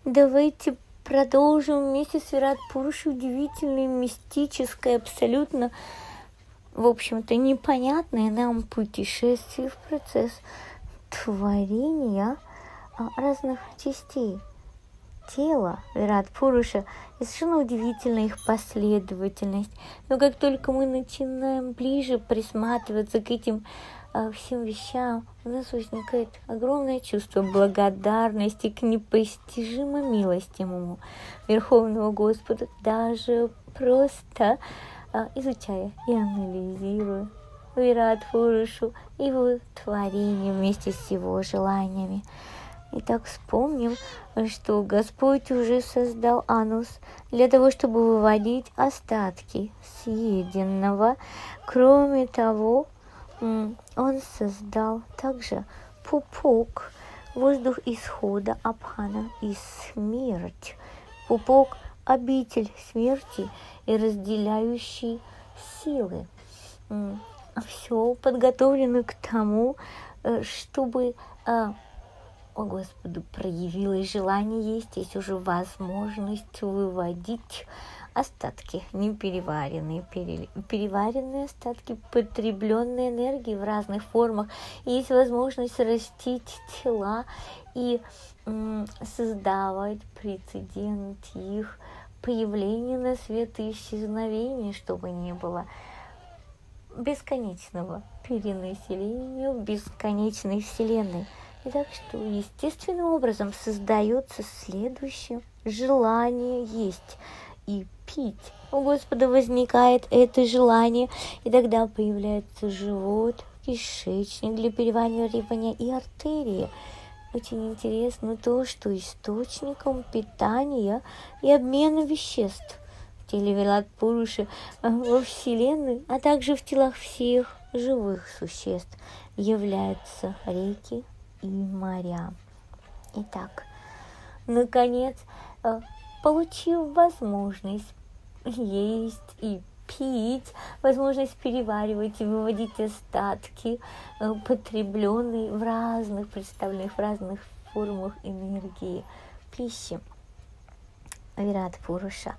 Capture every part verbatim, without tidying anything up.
Давайте продолжим вместе с Вират Пурушей удивительное, мистическое, абсолютно, в общем-то, непонятное нам путешествие в процесс творения разных частей тела Вират Пуруша и совершенно удивительная их последовательность. Но как только мы начинаем ближе присматриваться к этим а, всем вещам, у нас возникает огромное чувство благодарности к непостижимо милостивому Верховному Господу, даже просто а, изучая и анализируя Вират Пурушу и его творение вместе с его желаниями. Итак, вспомним, что Господь уже создал анус для того, чтобы выводить остатки съеденного. Кроме того, Он создал также пупок, воздух исхода Абхана и смерть. Пупок – обитель смерти и разделяющий силы. Все подготовлено к тому, чтобы... О Господу проявилось желание есть, есть уже возможность выводить остатки, непереваренные, переваренные остатки потребленной энергии в разных формах. Есть возможность растить тела и м, создавать прецедент их появления на свет и исчезновения, чтобы не было бесконечного перенаселения в бесконечной вселенной. И так что естественным образом создается следующее желание есть и пить. У Господа возникает это желание, и тогда появляется живот, кишечник для переваривания и артерии. Очень интересно то, что источником питания и обмена веществ в теле Вират Пуруши во Вселенной, а также в телах всех живых существ являются реки и моря. Итак, наконец, получив возможность есть и пить, возможность переваривать и выводить остатки, потребленные в разных представленных, в разных формах энергии пищи, Вират Пуруша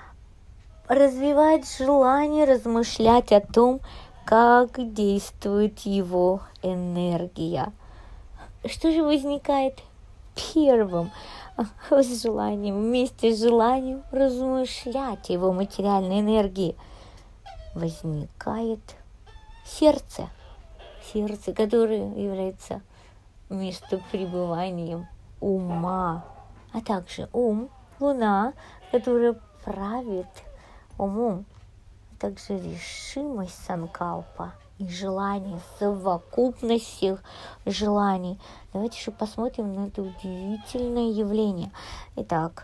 развивает желание размышлять о том, как действует его энергия. Что же возникает первым с желанием, вместе с желанием размышлять о его материальной энергии? Возникает сердце. Сердце, которое является местопребыванием ума, а также ум, луна, которая правит умом, а также решимость санкалпа и желание, совокупность всех желаний. Давайте же посмотрим на это удивительное явление. Итак,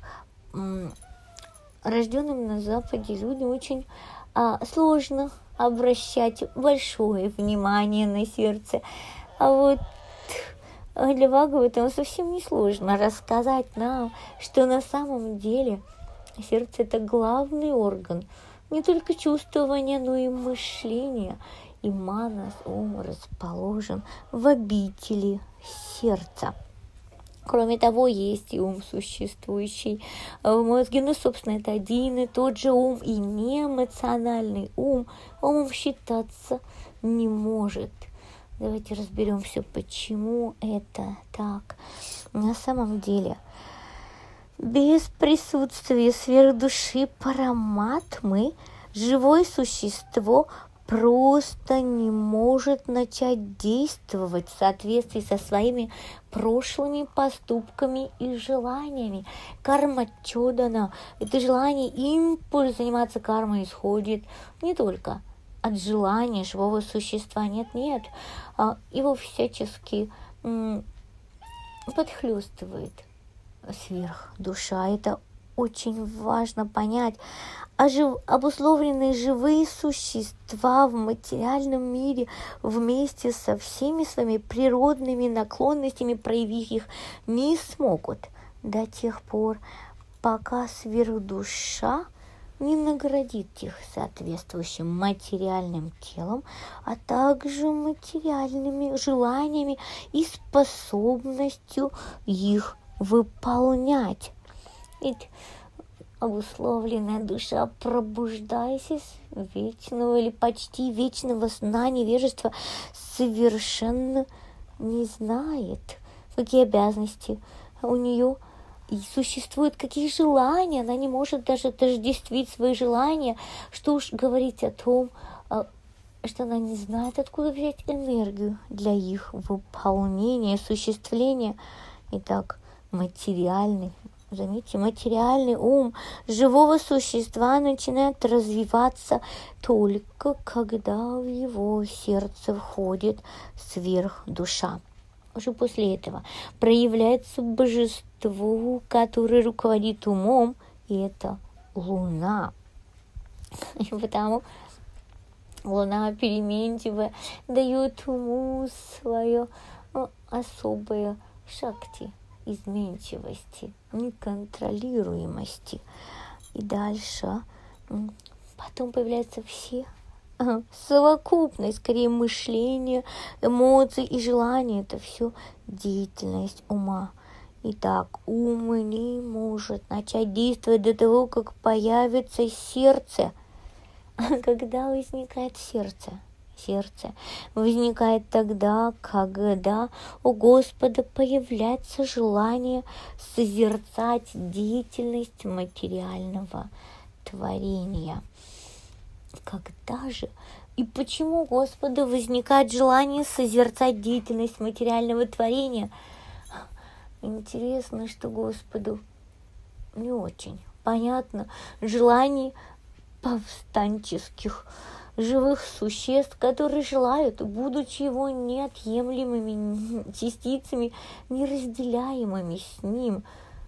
рожденным на Западе людям очень а, сложно обращать большое внимание на сердце. А вот для Бхагаватам совсем не сложно рассказать нам, что на самом деле сердце – это главный орган не только чувствования, но и мышления. И манас, ум, расположен в обители сердца. Кроме того, есть и ум, существующий в мозге. Ну, собственно, это один и тот же ум, и неэмоциональный ум умом считаться не может. Давайте разберемся, почему это так. На самом деле, без присутствия сверхдуши Параматмы живое существо просто не может начать действовать в соответствии со своими прошлыми поступками и желаниями. Карма чодана, это желание, импульс заниматься кармой исходит не только от желания живого существа, нет-нет, его всячески подхлёстывает сверхдуша. Это очень важно понять. А жив... обусловленные живые существа в материальном мире вместе со всеми своими природными наклонностями, проявив их, не смогут до тех пор, пока сверхдуша не наградит их соответствующим материальным телом, а также материальными желаниями и способностью их выполнять. Ведь обусловленная душа, пробуждаясь из вечного или почти вечного сна невежества, совершенно не знает, какие обязанности у нее и существуют, какие желания. Она не может даже отождествить свои желания, что уж говорить о том, что она не знает, откуда взять энергию для их выполнения, осуществления. Итак, материальный, заметьте, материальный ум живого существа начинает развиваться только когда в его сердце входит сверхдуша. Уже после этого проявляется божество, которое руководит умом, и это Луна. И потому Луна переменчивая дает уму свое особое шакти, изменчивости, неконтролируемости. И дальше потом появляются все совокупность, скорее, мышления, эмоций и желаний. Это все деятельность ума. Итак, ум не может начать действовать до того, как появится сердце. Когда возникает сердце? Сердце возникает тогда, когда у Господа появляется желание созерцать деятельность материального творения. Когда же и почему у Господа возникает желание созерцать деятельность материального творения? Интересно, что Господу не очень понятно желание повстанческих живых существ, которые желают, будучи его неотъемлемыми частицами, неразделяемыми с ним,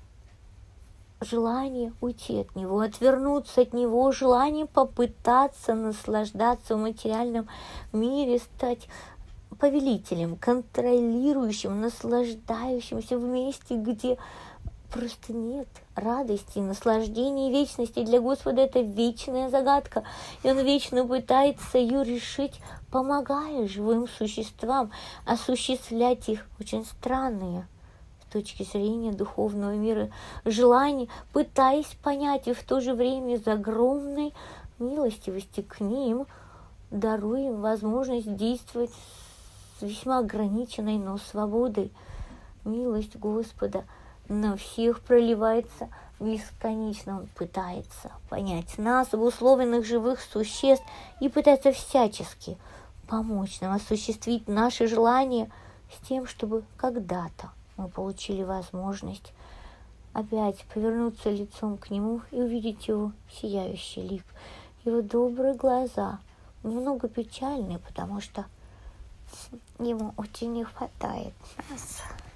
желание уйти от него, отвернуться от него, желание попытаться наслаждаться в материальном мире, стать повелителем, контролирующим, наслаждающимся в месте, где просто нет радости, наслаждения и вечности. Для Господа это вечная загадка, и Он вечно пытается ее решить, помогая живым существам осуществлять их очень странные с точки зрения духовного мира желания, пытаясь понять, и в то же время из огромной милостивости к ним даруя им возможность действовать с весьма ограниченной, но свободой. Милость Господа на всех проливается бесконечно. Он пытается понять нас, обусловленных живых существ, и пытается всячески помочь нам осуществить наши желания с тем, чтобы когда-то мы получили возможность опять повернуться лицом к Нему и увидеть Его сияющий лик, Его добрые глаза, немного печальные, потому что Ему очень не хватает нас.